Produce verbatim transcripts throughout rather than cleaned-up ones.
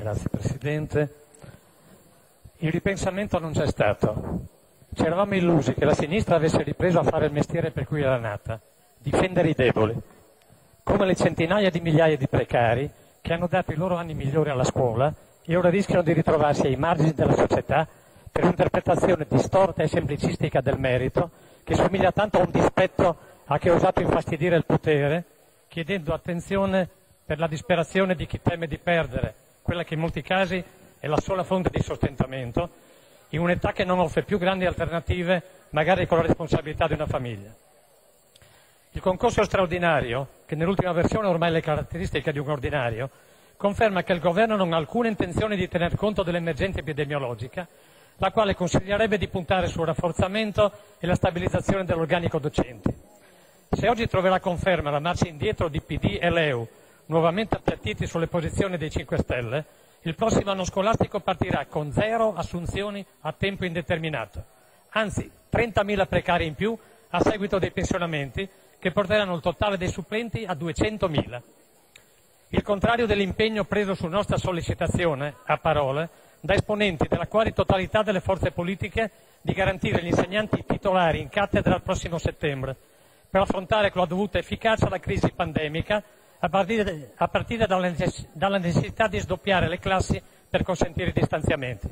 Grazie Presidente. Il ripensamento non c'è stato. Ci eravamo illusi che la sinistra avesse ripreso a fare il mestiere per cui era nata, difendere i deboli, come le centinaia di migliaia di precari che hanno dato i loro anni migliori alla scuola e ora rischiano di ritrovarsi ai margini della società per un'interpretazione distorta e semplicistica del merito che somiglia tanto a un dispetto a chi ha osato infastidire il potere, chiedendo attenzione per la disperazione di chi teme di perdere quella che in molti casi è la sola fonte di sostentamento, in un'età che non offre più grandi alternative, magari con la responsabilità di una famiglia. Il concorso straordinario, che nell'ultima versione ha ormai le caratteristiche di un ordinario, conferma che il Governo non ha alcuna intenzione di tener conto dell'emergenza epidemiologica, la quale consiglierebbe di puntare sul rafforzamento e la stabilizzazione dell'organico docenti. Se oggi troverà conferma la marcia indietro di P D e L E U, nuovamente appiattiti sulle posizioni dei cinque Stelle, il prossimo anno scolastico partirà con zero assunzioni a tempo indeterminato, anzi trentamila precari in più a seguito dei pensionamenti che porteranno il totale dei supplenti a duecentomila. Il contrario dell'impegno preso su nostra sollecitazione, a parole, da esponenti della quasi totalità delle forze politiche di garantire gli insegnanti titolari in cattedra al prossimo settembre, per affrontare con la dovuta efficacia la crisi pandemica, a partire, a partire dalla necessità di sdoppiare le classi per consentire i distanziamenti.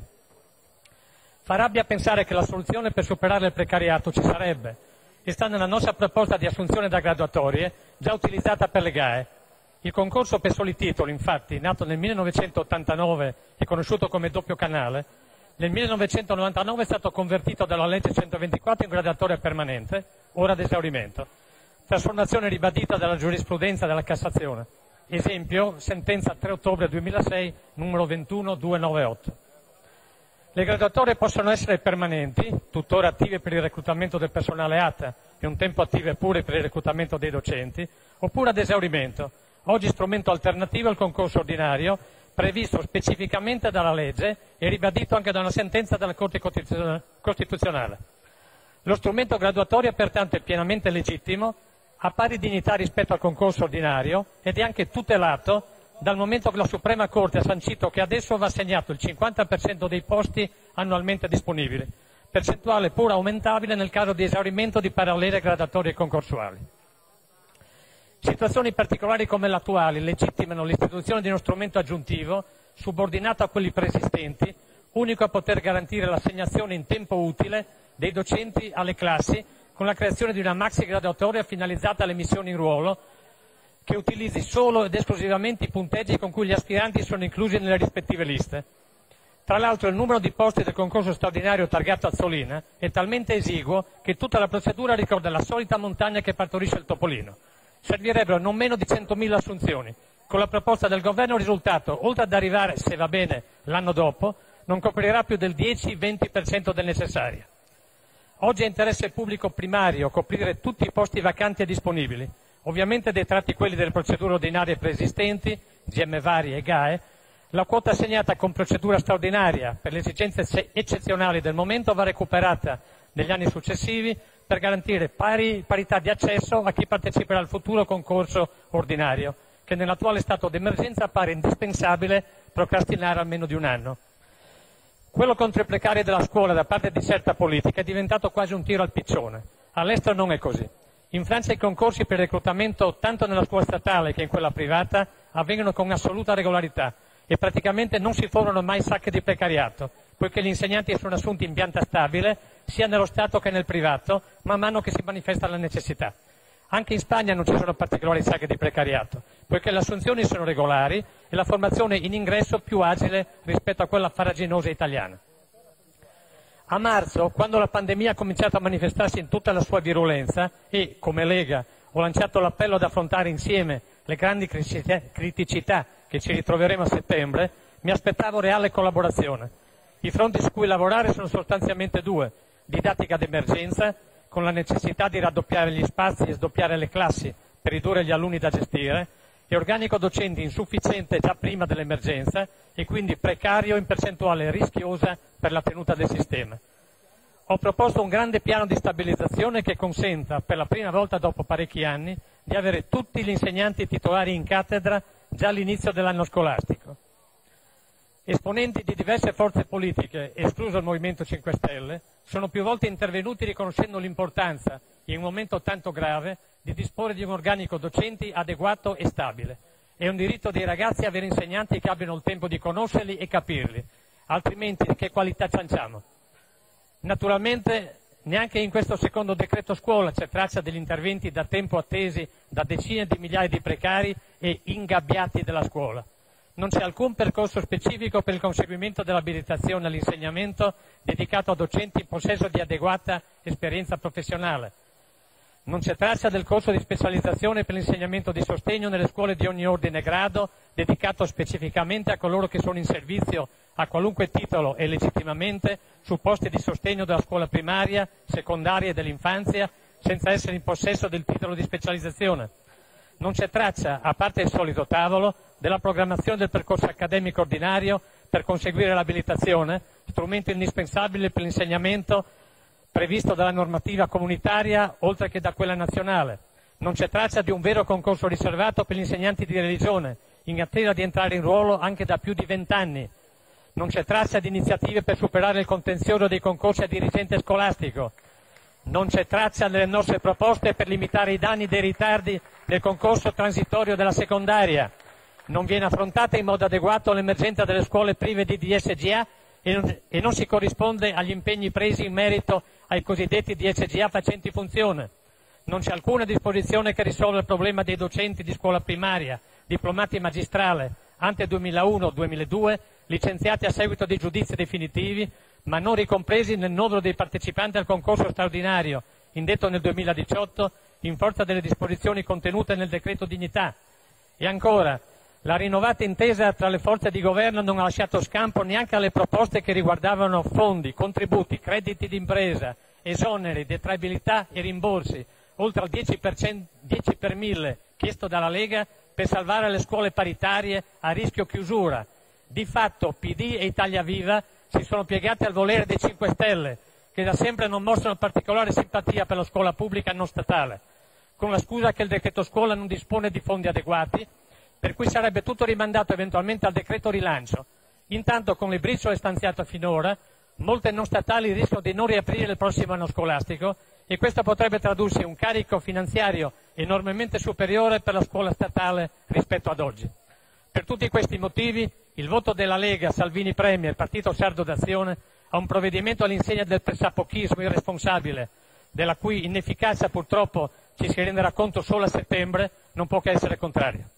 Fa rabbia pensare che la soluzione per superare il precariato ci sarebbe e sta nella nostra proposta di assunzione da graduatorie già utilizzata per le G A E. Il concorso per soli titoli, infatti, nato nel millenovecentottantanove e conosciuto come doppio canale, nel millenovecentonovantanove è stato convertito dalla legge centoventiquattro in graduatoria permanente, ora ad esaurimento. Trasformazione ribadita dalla giurisprudenza della Cassazione. Esempio, sentenza tre ottobre duemilasei, numero ventuno duecentonovantaotto. Le graduatorie possono essere permanenti, tuttora attive per il reclutamento del personale A T A e un tempo attive pure per il reclutamento dei docenti, oppure ad esaurimento, oggi strumento alternativo al concorso ordinario, previsto specificamente dalla legge e ribadito anche da una sentenza della Corte Costituzionale. Lo strumento graduatorio pertanto è pienamente legittimo, ha pari dignità rispetto al concorso ordinario ed è anche tutelato dal momento che la Suprema Corte ha sancito che adesso va assegnato il cinquanta per cento dei posti annualmente disponibili, percentuale pur aumentabile nel caso di esaurimento di parallele graduatorie concorsuali. Situazioni particolari come l'attuale legittimano l'istituzione di uno strumento aggiuntivo subordinato a quelli preesistenti, unico a poter garantire l'assegnazione in tempo utile dei docenti alle classi con la creazione di una maxi graduatoria finalizzata alle missioni in ruolo che utilizzi solo ed esclusivamente i punteggi con cui gli aspiranti sono inclusi nelle rispettive liste. Tra l'altro il numero di posti del concorso straordinario targato Azzolina è talmente esiguo che tutta la procedura ricorda la solita montagna che partorisce il topolino. Servirebbero non meno di centomila assunzioni. Con la proposta del Governo il risultato, oltre ad arrivare, se va bene, l'anno dopo, non coprirà più del dieci venti per cento del necessario. Oggi è interesse pubblico primario coprire tutti i posti vacanti e disponibili, ovviamente detratti quelli delle procedure ordinarie preesistenti, G M vari e G A E. La quota assegnata con procedura straordinaria per le esigenze eccezionali del momento va recuperata negli anni successivi per garantire pari parità di accesso a chi parteciperà al futuro concorso ordinario, che nell'attuale stato d'emergenza appare indispensabile procrastinare almeno di un anno. Quello contro i precari della scuola da parte di certa politica è diventato quasi un tiro al piccione. All'estero non è così. In Francia i concorsi per il reclutamento, tanto nella scuola statale che in quella privata, avvengono con assoluta regolarità e praticamente non si formano mai sacche di precariato, poiché gli insegnanti sono assunti in pianta stabile, sia nello Stato che nel privato, man mano che si manifesta la necessità. Anche in Spagna non ci sono particolari sacche di precariato, poiché le assunzioni sono regolari e la formazione in ingresso più agile rispetto a quella farraginosa italiana. A marzo, quando la pandemia ha cominciato a manifestarsi in tutta la sua virulenza e, come Lega, ho lanciato l'appello ad affrontare insieme le grandi criticità che ci ritroveremo a settembre, mi aspettavo reale collaborazione. I fronti su cui lavorare sono sostanzialmente due: didattica d'emergenza, con la necessità di raddoppiare gli spazi e sdoppiare le classi per ridurre gli alunni da gestire, e organico docenti insufficiente già prima dell'emergenza e quindi precario in percentuale rischiosa per la tenuta del sistema. Ho proposto un grande piano di stabilizzazione che consenta, per la prima volta dopo parecchi anni, di avere tutti gli insegnanti titolari in cattedra già all'inizio dell'anno scolastico. Esponenti di diverse forze politiche, escluso il Movimento cinque Stelle, sono più volte intervenuti riconoscendo l'importanza, in un momento tanto grave, di disporre di un organico docenti adeguato e stabile. È un diritto dei ragazzi avere insegnanti che abbiano il tempo di conoscerli e capirli, altrimenti che qualità cianciamo? Naturalmente neanche in questo secondo decreto scuola c'è traccia degli interventi da tempo attesi da decine di migliaia di precari e ingabbiati della scuola. Non c'è alcun percorso specifico per il conseguimento dell'abilitazione all'insegnamento dedicato a docenti in possesso di adeguata esperienza professionale. Non c'è traccia del corso di specializzazione per l'insegnamento di sostegno nelle scuole di ogni ordine e grado, dedicato specificamente a coloro che sono in servizio a qualunque titolo e legittimamente su posti di sostegno della scuola primaria, secondaria e dell'infanzia, senza essere in possesso del titolo di specializzazione. Non c'è traccia, a parte il solito tavolo, della programmazione del percorso accademico ordinario per conseguire l'abilitazione, strumento indispensabile per l'insegnamento previsto dalla normativa comunitaria oltre che da quella nazionale. Non c'è traccia di un vero concorso riservato per gli insegnanti di religione, in attesa di entrare in ruolo anche da più di vent'anni. Non c'è traccia di iniziative per superare il contenzioso dei concorsi a dirigente scolastico. Non c'è traccia delle nostre proposte per limitare i danni dei ritardi del concorso transitorio della secondaria. Non viene affrontata in modo adeguato l'emergenza delle scuole prive di D S G A e non, e non si corrisponde agli impegni presi in merito ai cosiddetti D S G A facenti funzione. Non c'è alcuna disposizione che risolva il problema dei docenti di scuola primaria, diplomati magistrale, ante duemilauno duemiladue, licenziati a seguito di giudizi definitivi, ma non ricompresi nel novero dei partecipanti al concorso straordinario, indetto nel duemiladiciotto, in forza delle disposizioni contenute nel decreto dignità. E ancora, la rinnovata intesa tra le forze di governo non ha lasciato scampo neanche alle proposte che riguardavano fondi, contributi, crediti d'impresa, esoneri, detraibilità e rimborsi, oltre al dieci per cento, dieci per mille chiesto dalla Lega per salvare le scuole paritarie a rischio chiusura. Di fatto P D e Italia Viva si sono piegati al volere dei cinque Stelle, che da sempre non mostrano particolare simpatia per la scuola pubblica non statale, con la scusa che il decreto scuola non dispone di fondi adeguati, per cui sarebbe tutto rimandato eventualmente al decreto rilancio. Intanto, con le briciole stanziate finora, molte non statali rischiano di non riaprire il prossimo anno scolastico e questo potrebbe tradursi in un carico finanziario enormemente superiore per la scuola statale rispetto ad oggi. Per tutti questi motivi, il voto della Lega, Salvini Premier, Partito Sardo d'Azione, a un provvedimento all'insegna del pressapochismo irresponsabile, della cui inefficacia purtroppo ci si renderà conto solo a settembre, non può che essere contrario.